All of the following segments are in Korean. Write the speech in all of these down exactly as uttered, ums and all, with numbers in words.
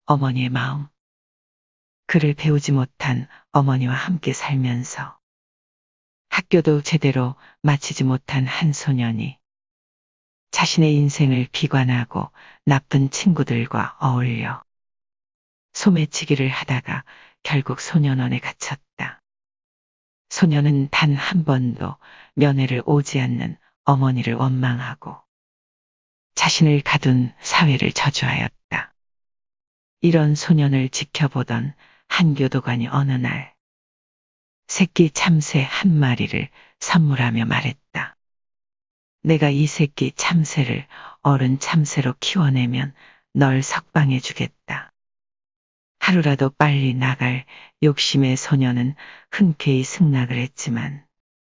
어머니의 마음. 글을 배우지 못한 어머니와 함께 살면서 학교도 제대로 마치지 못한 한 소년이 자신의 인생을 비관하고 나쁜 친구들과 어울려 소매치기를 하다가 결국 소년원에 갇혔다. 소년은 단 한 번도 면회를 오지 않는 어머니를 원망하고 자신을 가둔 사회를 저주하였다. 이런 소년을 지켜보던 한 교도관이 어느 날 새끼 참새 한 마리를 선물하며 말했다. 내가 이 새끼 참새를 어른 참새로 키워내면 널 석방해 주겠다. 하루라도 빨리 나갈 욕심의 소년은 흔쾌히 승낙을 했지만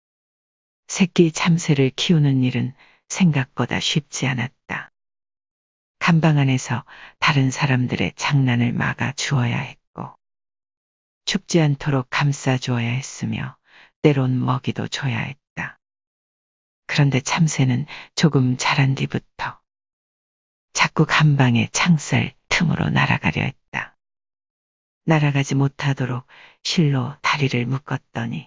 새끼 참새를 키우는 일은 생각보다 쉽지 않았다. 감방 안에서 다른 사람들의 장난을 막아 주어야 했고 춥지 않도록 감싸 주어야 했으며 때론 먹이도 줘야 했다. 그런데 참새는 조금 자란 뒤부터 자꾸 감방의 창살 틈으로 날아가려 했다. 날아가지 못하도록 실로 다리를 묶었더니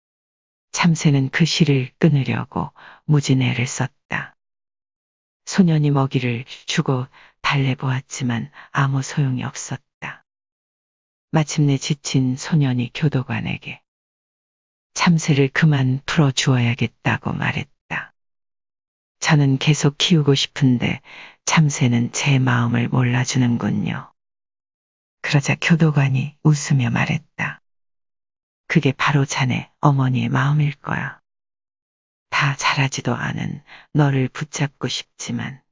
참새는 그 실을 끊으려고 무진 애를 썼다. 소년이 먹이를 주고 달래보았지만 아무 소용이 없었다. 마침내 지친 소년이 교도관에게 참새를 그만 풀어주어야겠다고 말했다. 저는 계속 키우고 싶은데 참새는 제 마음을 몰라주는군요. 그러자 교도관이 웃으며 말했다. 그게 바로 자네 어머니의 마음일 거야. 다 자라지도 않은 너를 붙잡고 싶지만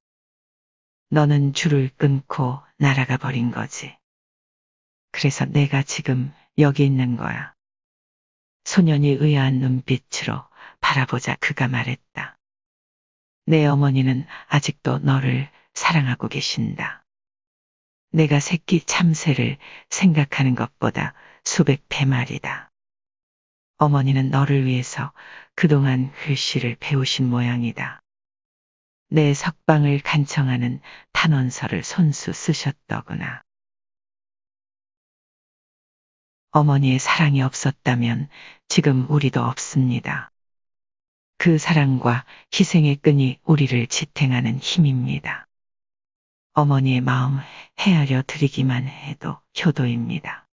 너는 줄을 끊고 날아가 버린 거지. 그래서 내가 지금 여기 있는 거야. 소년이 의아한 눈빛으로 바라보자 그가 말했다. 내 어머니는 아직도 너를 사랑하고 계신다. 내가 새끼 참새를 생각하는 것보다 수백 배 말이다. 어머니는 너를 위해서 그동안 글씨를 배우신 모양이다. 내 석방을 간청하는 탄원서를 손수 쓰셨더구나. 어머니의 사랑이 없었다면 지금 우리도 없습니다. 그 사랑과 희생의 끈이 우리를 지탱하는 힘입니다. 어머니의 마음 헤아려 드리기만 해도 효도입니다.